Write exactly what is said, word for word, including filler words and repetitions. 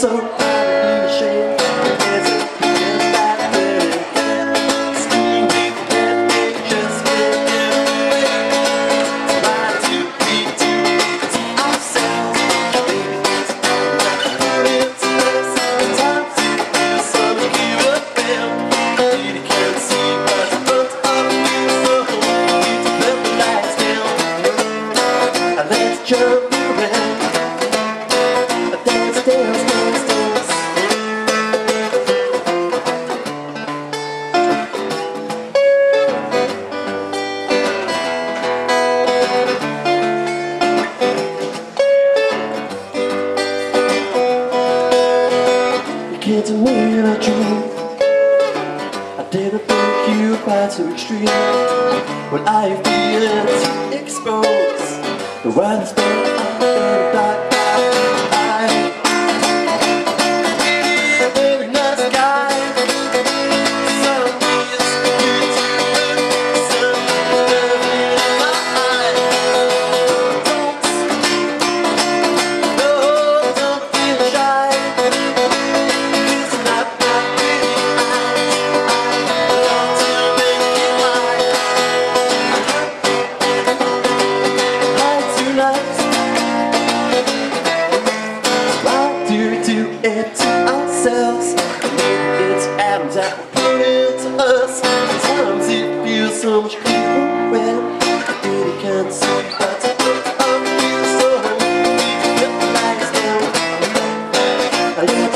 so utterly ashamed. There's a feeling back there again. Scream deep and they just can't get away. Try to be too good to ourselves. Maybe it's not good into us. Sometimes you some give up them. You can't see what's in front of you, so you need to let the lights down. Let's jump around. Dance, dance, dance, dance. You can't tell me in a dream. I didn't think you quite so extreme. When I feel it exposed, the wildest spell I'm in the dark. It to ourselves. Maybe it's atoms that will put it to us. Sometimes it feels so much clearer when you really can't see what's in front of you. So you need to get the lights down.